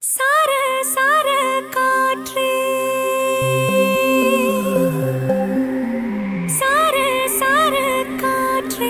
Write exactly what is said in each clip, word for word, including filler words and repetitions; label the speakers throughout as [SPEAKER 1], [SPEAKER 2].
[SPEAKER 1] सारे सारे काट्रे सारे सारे काट्रे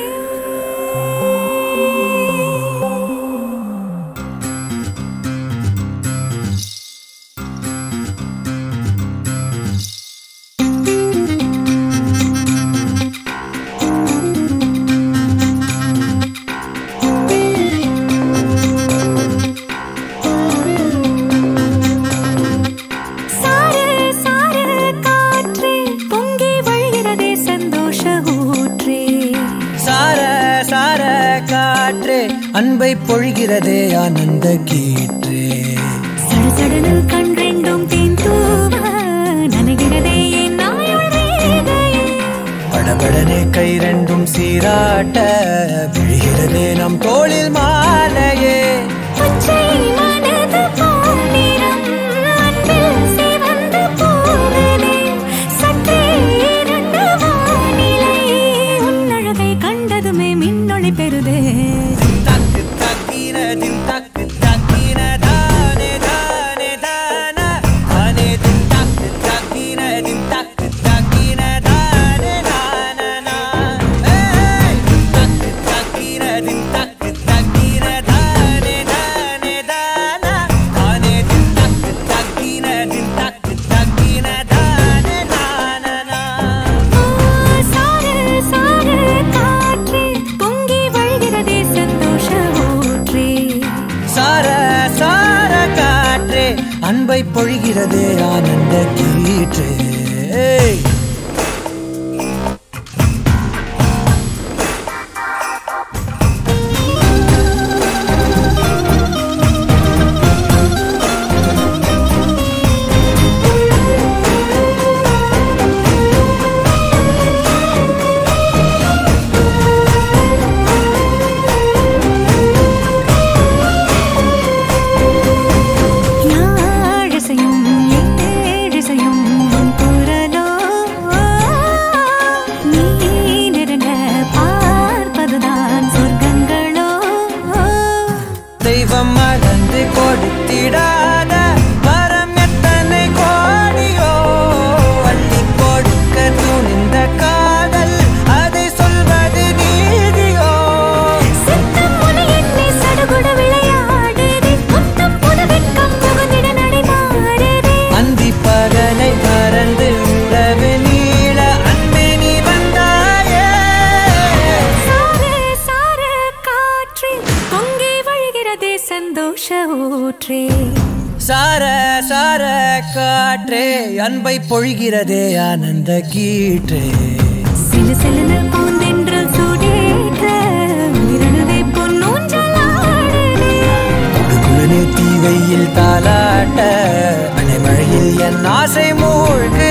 [SPEAKER 2] அன்பை பொழிகிறதே ஆனந்த கீற்றே
[SPEAKER 1] சடசடனு கண்ரெண்டும் தேன் தூவ நனைகிறதே என் நாயுள் ரேகையே
[SPEAKER 2] படபடனே கை ரெண்டும் சீராட்ட விழுகிறதே நம் தோளில் மாலையே
[SPEAKER 1] பச்சை மனது பொன்னிறம் அன்பில் சிவந்து போகுதே சற்றே இரண்டு வானிலை உன்னழகை கண்டதுமே Minnoli பெறுதே
[SPEAKER 2] Din tak tak dina dane dane dana ane din tak tak dina din tak tak dina dane dana na hey tak tak dina din tak tak dina dane dane dana ane din tak tak dina din tak tak dina dane dana na
[SPEAKER 1] सारे सारे काट्रे பொங்கி வழிகிறதே சந்தோஷ ஊற்றே
[SPEAKER 2] சார சார காற்றே அன்பை பொழிகிறதே ஆனந்த கீற்றே தெய்வம் மறந்து கொடுத்திடாத வரம் எத்தனை கோடியோ அள்ளி கொடுக்க துணிந்த காதல் அதை சொல்வது நீதியோ
[SPEAKER 1] சித்தம் முனை என்னை சடுகுட விளையாடுதே முத்தம் புது வெட்கம் புகுந்திட நடைமாறுதே
[SPEAKER 2] அந்தி பகலை மறந்து உறவு நீள அன்பே நீ வந்தாயே
[SPEAKER 1] சாரே சாரே காற்றே பொங்கி வழிகிறதே சந்தோஷ ஊற்றே
[SPEAKER 2] சார சார காற்றே அன்பை பொழிகிறதே ஆனந்த கீற்றே
[SPEAKER 1] சிலு சிலுன்னு பூந்தென்றல் சூடேற்ற உயிரணுவே பொன்னூஞ்சலாடுதே
[SPEAKER 2] குடுகுளனே தீவையில் தாலாட்ட அனைமழையில் என் ஆசை மூழ்க